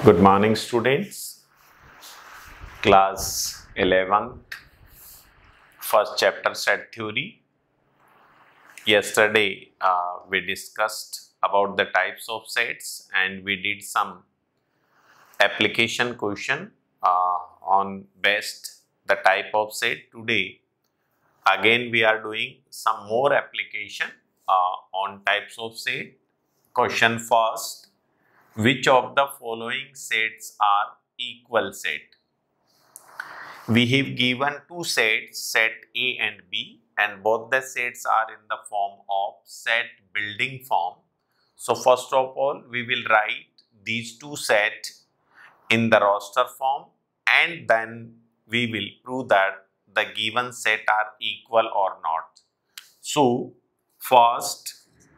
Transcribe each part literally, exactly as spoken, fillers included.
Good morning, students. Class eleventh, first chapter set theory. Yesterday, uh, we discussed about the types of sets and we did some application question uh, on best the type of set. Today, again, we are doing some more application uh, on types of set. Question first. Which of the following sets are equal set? We have given two sets, set A and B, and both the sets are in the form of set building form. So first of all, we will write these two sets in the roster form, and then we will prove that the given set are equal or not. So first,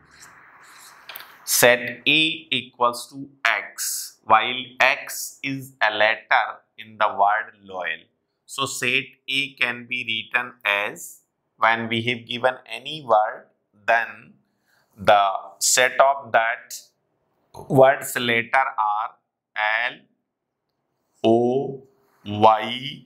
set A equals to X, while X is a letter in the word loyal. So set A can be written as, when we have given any word, then the set of that word's letter are L, O, Y,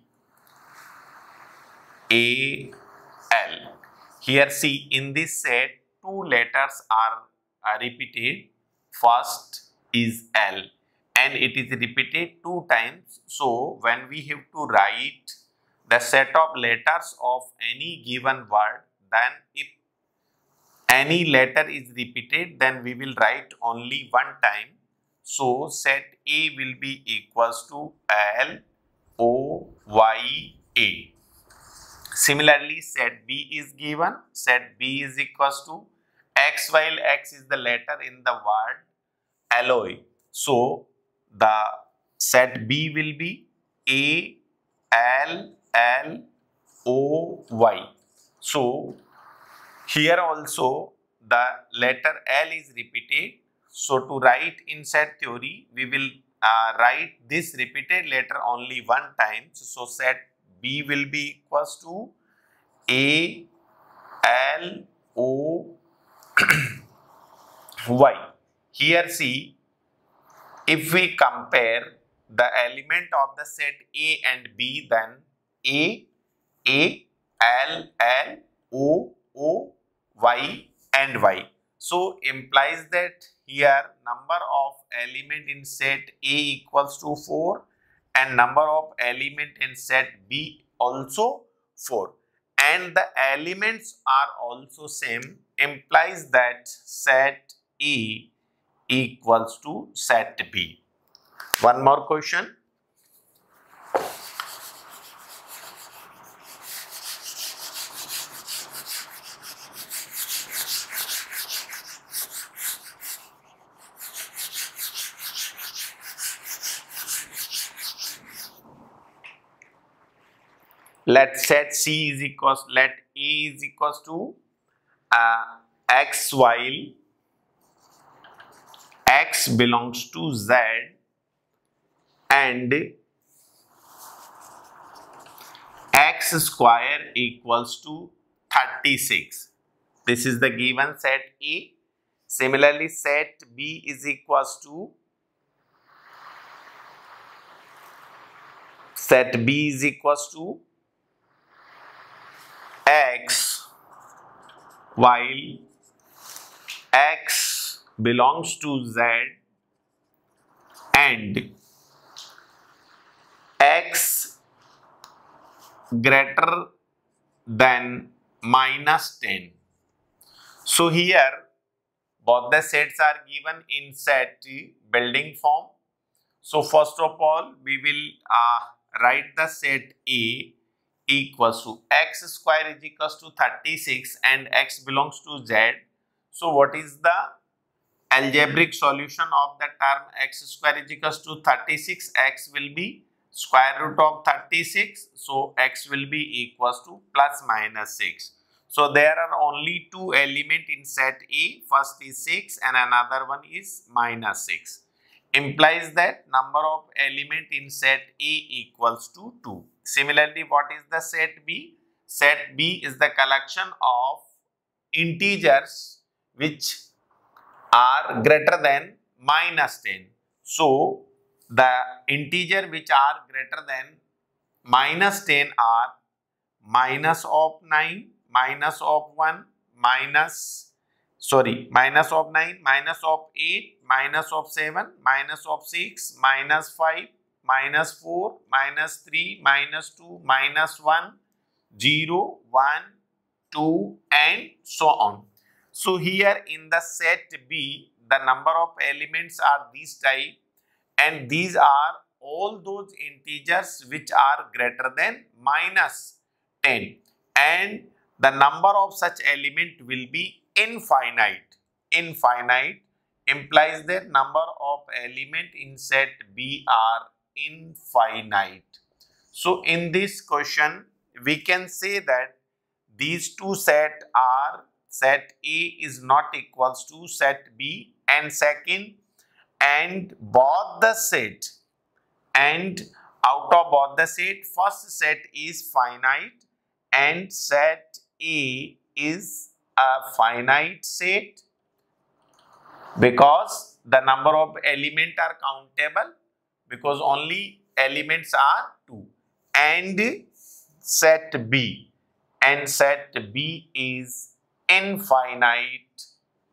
A, L. Here see, in this set, two letters are are repeated. First is L and it is repeated two times. So when we have to write the set of letters of any given word, then if any letter is repeated, then we will write only one time. So set A will be equals to L O Y A. Similarly, set B is given. Set B is equals to X, while X is the letter in the word alloy. So the set B will be A L L O Y. So here also the letter L is repeated. So to write in set theory, we will uh, write this repeated letter only one time. So set B will be equals to A L O Y. Here see, if we compare the element of the set A and B, then A, A, L, L, O, O, Y and Y. So implies that here number of element in set A equals to four and number of element in set B also four. And the elements are also same, implies that set A equals to set B. One more question. Let set C is equals, let A is equals to uh, X, while X belongs to Z and X square equals to thirty-six. This is the given set A. Similarly, set B is equals to, set B is equals to X, while X belongs to Z and X greater than minus ten. So here both the sets are given in set building form. So first of all, we will uh, write the set A equals to X square is equals to thirty-six and X belongs to Z. So what is the algebraic solution of the term X square is equals to thirty-six? X will be square root of thirty-six. So X will be equals to plus minus six. So there are only two elements in set A. First is six and another one is minus six. Implies that number of element in set A equals to two. Similarly, what is the set B? Set B is the collection of integers which are greater than minus ten. So the integer which are greater than minus ten are minus of nine, minus of one, minus, sorry, minus of nine, minus of eight, minus of seven, minus of six, minus five, minus four, minus three, minus two, minus one, zero, one, two, and so on. So here in the set B, the number of elements are these type, and these are all those integers which are greater than minus ten, and the number of such element will be infinite. Infinite implies that number of element in set B are infinite. So in this question we can say that these two set are, set A is not equals to set B, and second, and both the set, and out of both the set, first set is finite and set A is a finite set because the number of elements are countable, because only elements are two, and set B, and set B is infinite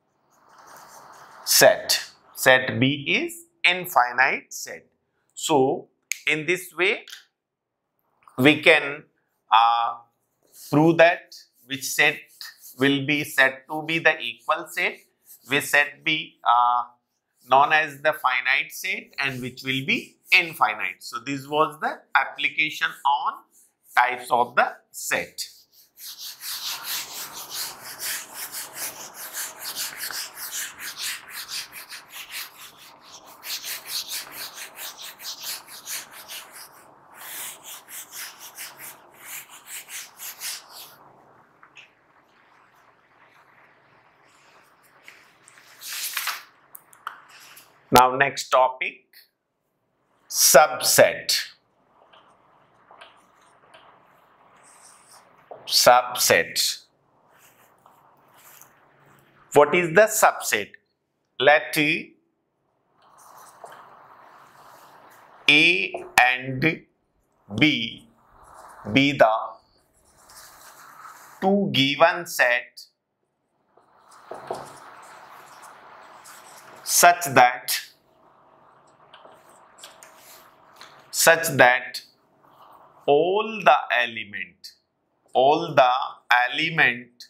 set. Set B is infinite set. So in this way we can uh, prove that which set will be said to be the equal set, which set be uh, known as the finite set, and which will be infinite. So this was the application on types of the set. Now next topic, subset. Subset. What is the subset? Let A and B be the two given set such that such that all the element all the element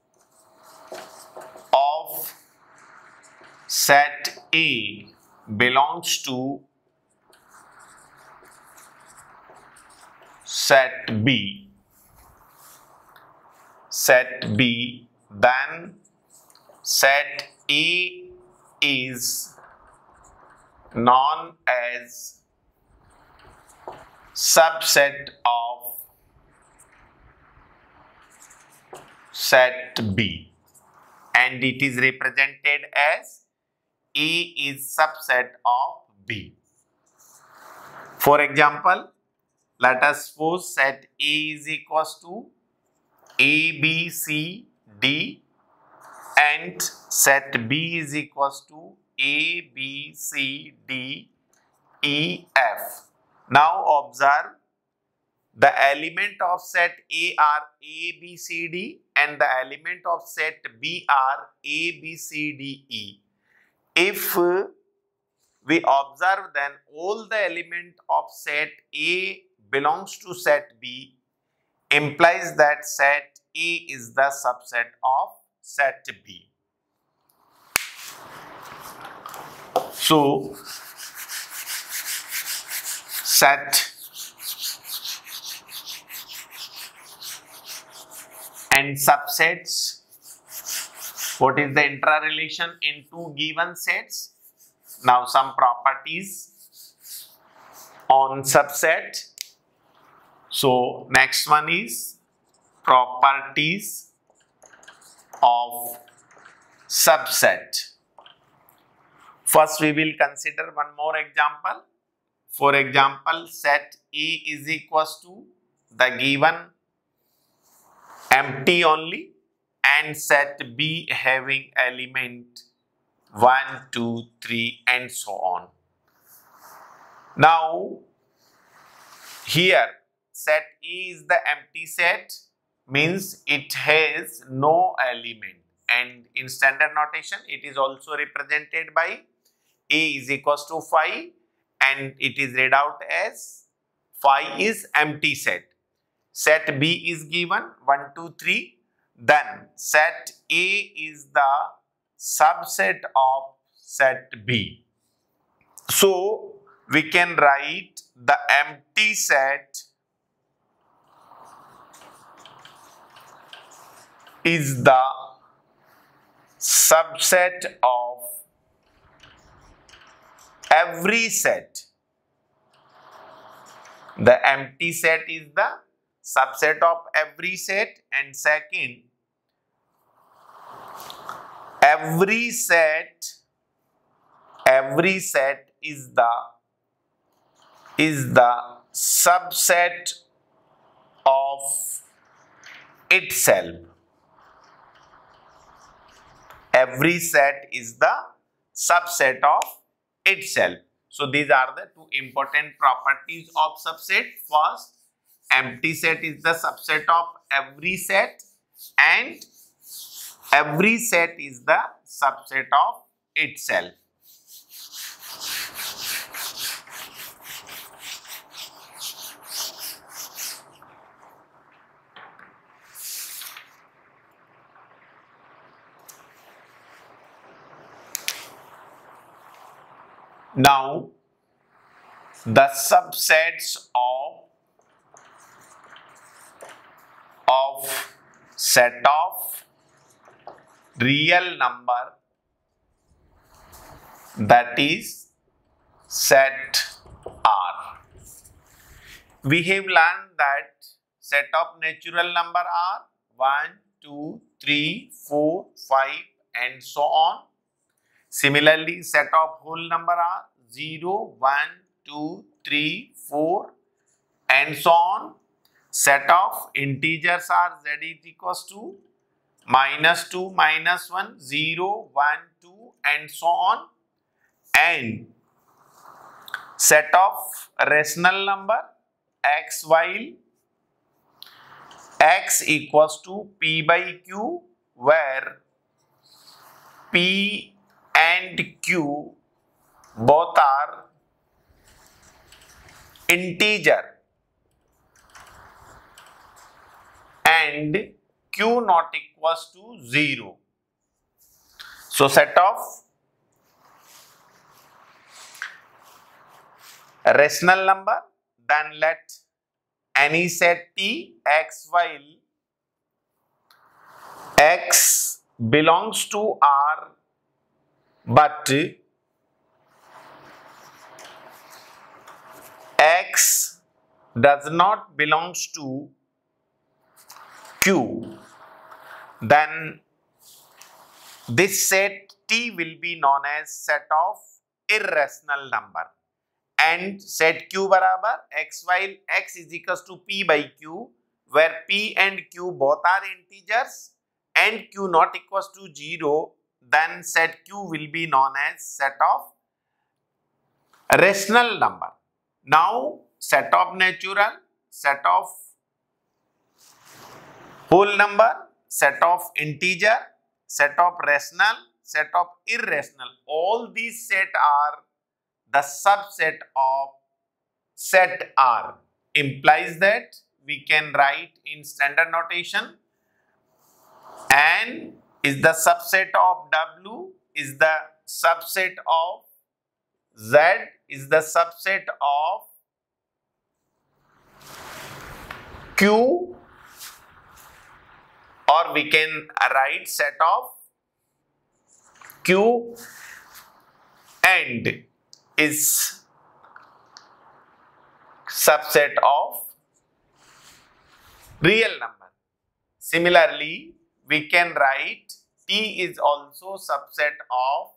of set A belongs to set B set B, then set A is known as subset of set B, and it is represented as A is subset of B. For example, let us suppose set A is equals to A, B, C, D, and set B is equals to A, B, C, D, E, F. Now observe, the element of set A are A, B, C, D, and the element of set B are A, B, C, D, E. If we observe, then all the element of set A belongs to set B, implies that set A is the subset of set B. So, set and subsets, what is the interrelation in two given sets? Now some properties on subset. So next one is properties of subset. First we will consider one more example. For example, set A is equals to the given empty only, and set B having element one, two, three, and so on. Now here set E is the empty set, means it has no element, and in standard notation it is also represented by A is equals to phi, and it is read out as phi is empty set. Set B is given one, two, three. Then set A is the subset of set B. So we can write the empty set is the subset of every set. The empty set is the subset of every set, and second, every set every set is the is the subset of itself. Every set is the subset of itself. So these are the two important properties of subset. First, empty set is the subset of every set, and every set is the subset of itself. Now, the subsets of, of set of real number, that is set R. We have learned that set of natural number are one, two, three, four, five and so on. Similarly, set of whole number are zero, one, two, three, four and so on. Set of integers are z is equals to minus two, minus one, zero, one, two and so on. And set of rational number x while x equals to p by q, where p and q both are integer and q not equals to zero. So set of rational number, then let any set T x while x belongs to R but x does not belongs to Q, then this set T will be known as set of irrational number. And set Q barabar x while x is equals to p by q, where p and q both are integers and q not equals to zero, then set Q will be known as set of rational number. Now set of natural, set of whole number, set of integer, set of rational, set of irrational, all these set are the subset of set R. Implies that we can write in standard notation N is the subset of W, is the subset of Z, is the subset of Q, or we can write set of Q and is subset of real number. Similarly, we can write T is also subset of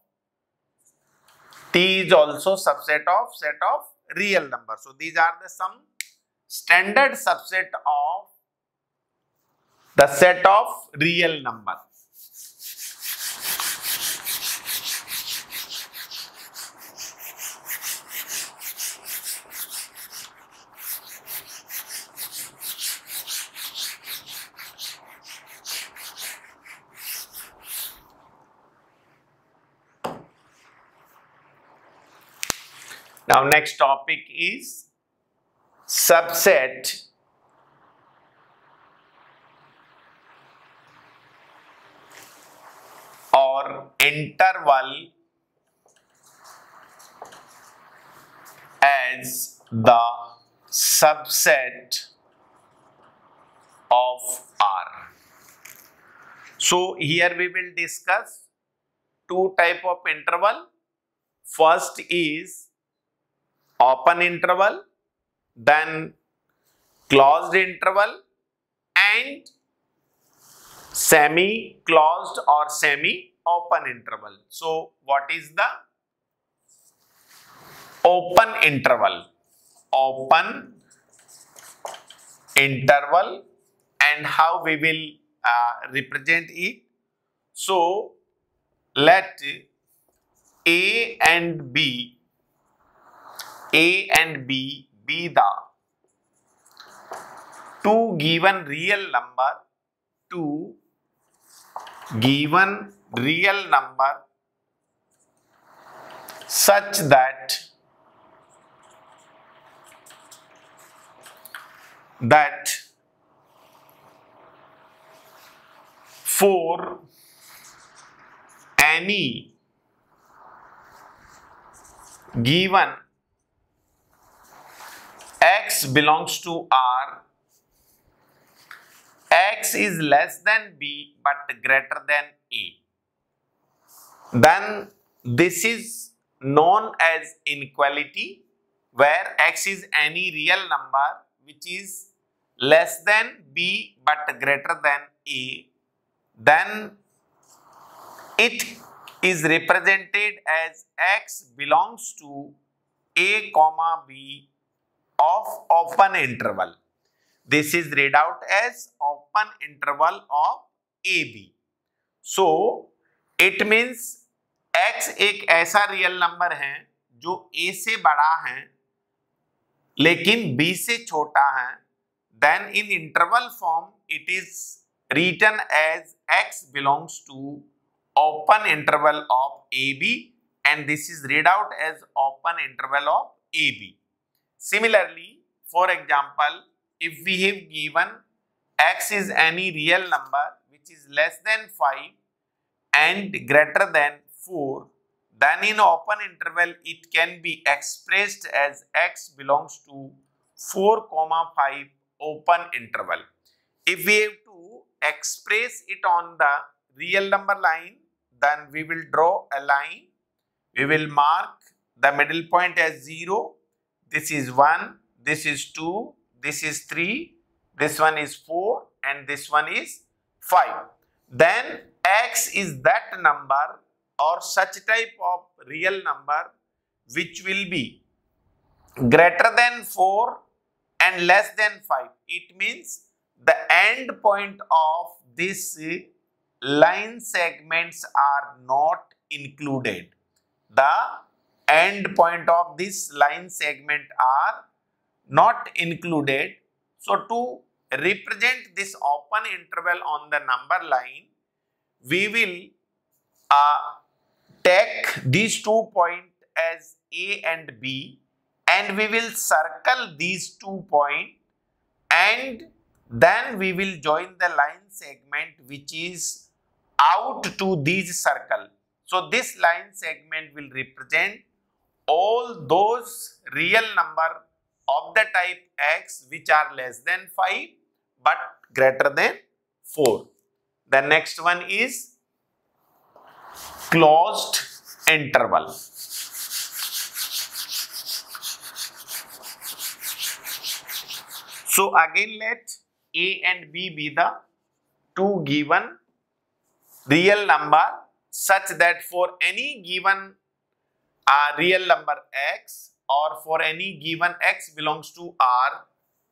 T is also subset of set of real number. So these are the some standard subset of the set of real number. Now next topic is subset or interval as the subset of R. So here we will discuss two type of interval. First is open interval, then closed interval, and semi-closed or semi-open interval. So what is the open interval? Open interval, and how we will uh, represent it? So let A and B, A and B be the two given real number, two given real number such that that for any given x belongs to R, x is less than B but greater than A, then this is known as inequality, where x is any real number which is less than B but greater than A, then it is represented as x belongs to A comma B of open interval. This is read out as open interval of A B. So it means x एक ऐसा real number है जो A से बड़ा है लेकिन B से छोटा है, then in interval form it is written as x belongs to open interval of A B, and this is read out as open interval of A B. Similarly, for example, if we have given x is any real number which is less than five and greater than four, then in open interval it can be expressed as x belongs to four comma five open interval. If we have to express it on the real number line, then we will draw a line. We will mark the middle point as zero. This is one, this is two, this is three, this one is four, and this one is five. Then x is that number or such type of real number which will be greater than four and less than five. It means the end point of this line segments are not included. The end point of this line segment are not included. So to represent this open interval on the number line, we will uh, take these two points as A and B, and we will circle these two points, and then we will join the line segment which is out to this circle. So this line segment will represent all those real number of the type x which are less than five but greater than four. The next one is closed interval. So again let A and B be the two given real number such that for any given uh, real number x or for any given x belongs to R,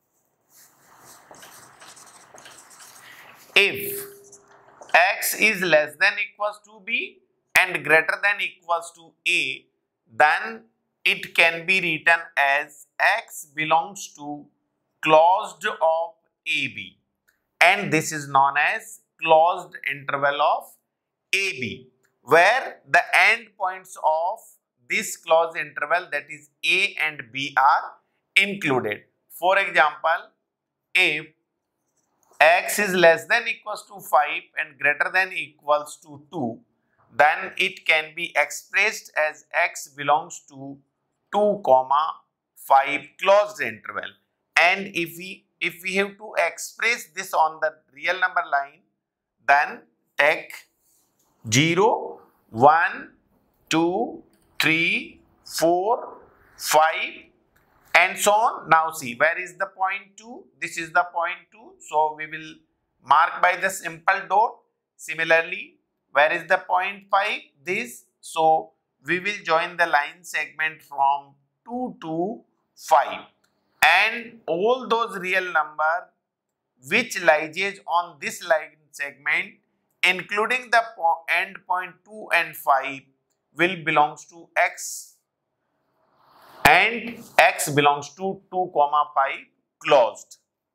if x is less than equals to B and greater than equals to A, then it can be written as x belongs to closed of A B, and this is known as closed interval of A B, where the end points of this closed interval, that is A and B, are included. For example, if x is less than equals to five and greater than equals to two, then it can be expressed as x belongs to two comma five closed interval. And if we if we have to express this on the real number line, then take zero, one, two, three, four, five, and so on. Now see, where is the point two? This is the point two. So we will mark by the simple dot. Similarly, where is the point five? This. So we will join the line segment from two to five. And all those real numbers which lies on this line segment, including the end point two and five, will belongs to x, and x belongs to two comma five closed.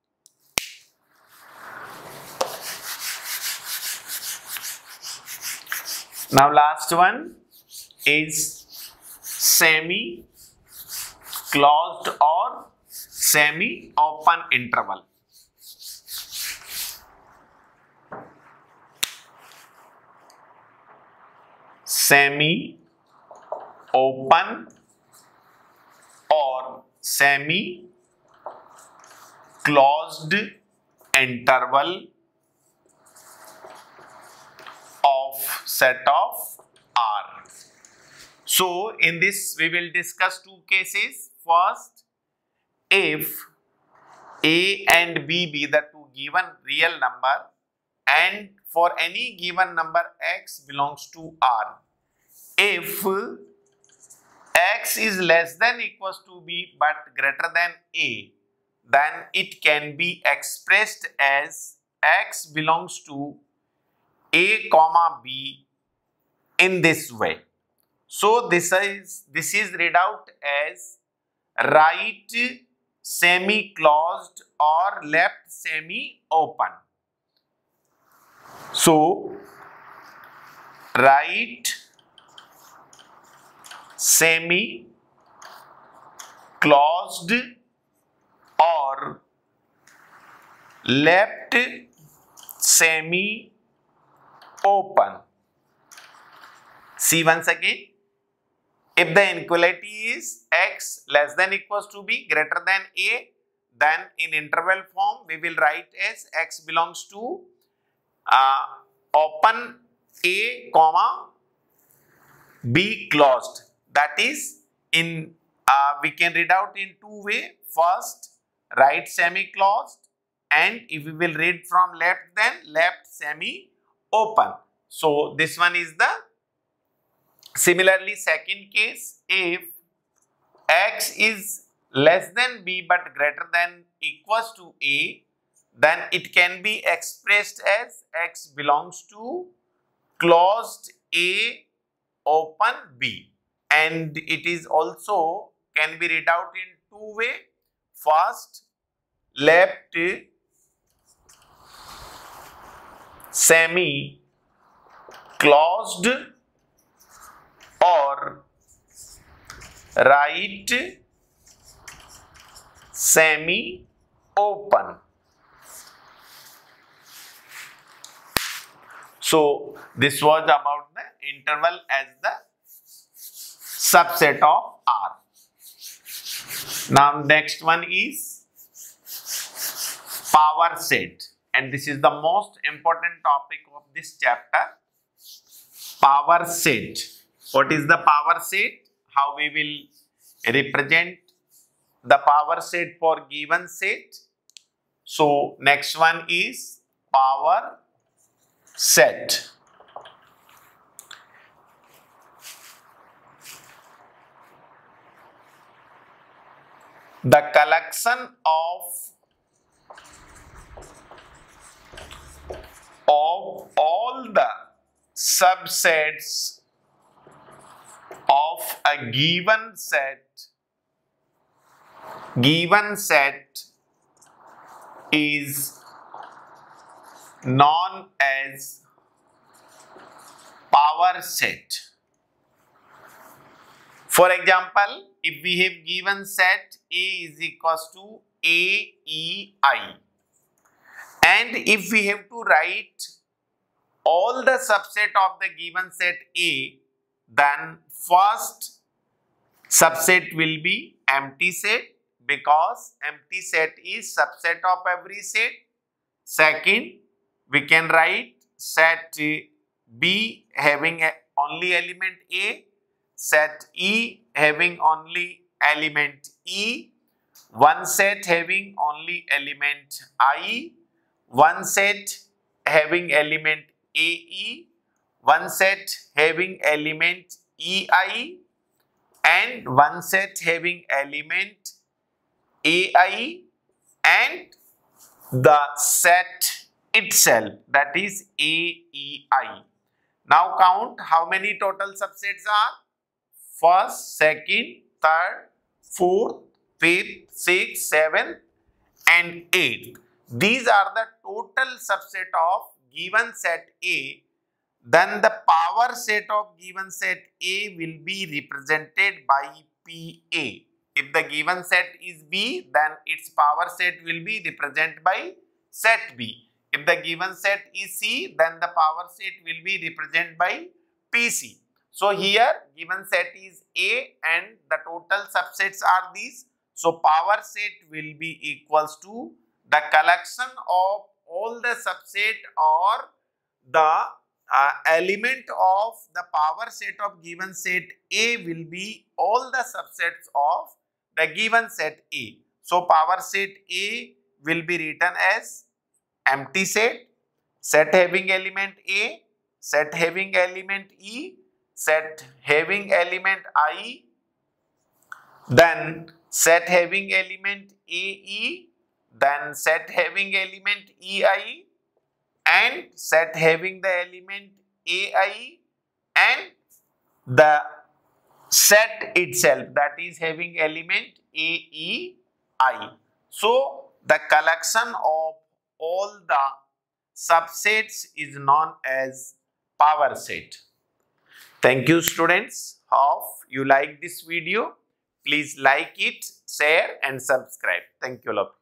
Now last one is semi closed or semi open interval. Semi open or semi closed interval of set of R. So in this we will discuss two cases. First, if A and B be the two given real number, and for any given number x belongs to R, if x is less than equals to B but greater than A, then it can be expressed as x belongs to A comma B in this way. So this is this is read out as right semi closed or left semi open. So right semi closed or left semi open. See once again, if the inequality is x less than equals to b greater than a, then in interval form we will write as x belongs to uh, open a comma b closed. That is, in uh, we can read out in two way. First, right semi closed, and if we will read from left, then left semi open. So this one is the similarly second case. If x is less than b but greater than equals to a, then it can be expressed as x belongs to closed a open b, and it is also can be read out in two way. First, left semi closed or right semi open. So this was about the interval as the subset of R. Now next one is power set, and this is the most important topic of this chapter. Power set. What is the power set? How we will represent the power set for given set? So next one is power set. The collection of of all the subsets of a given set given set is known as power set. For example, if we have given set A is equals to A, E, I, and if we have to write all the subset of the given set A, then first subset will be empty set, because empty set is subset of every set. Second, we can write set B having only element A, set E having only element E, one set having only element I, one set having element A E, one set having element E I, and one set having element A I, and the set itself, that is A E I. Now count how many total subsets are. First, second, third, fourth, fifth, sixth, seventh, and eighth. These are the total subset of given set A. Then the power set of given set A will be represented by P A. If the given set is B, then its power set will be represented by set B. If the given set is C, then the power set will be represented by P C. So here given set is A and the total subsets are these. So power set will be equals to the collection of all the subset or the uh, element of the power set of given set A will be all the subsets of the given set A. So power set A will be written as empty set, set having element A, set having element E, set having element I, then set having element A E, then set having element E I, and set having the element A I, and the set itself, that is having element A E I. So the collection of all the subsets is known as power set. Thank you, students. Hope you like this video. Please like it, share and subscribe. Thank you all.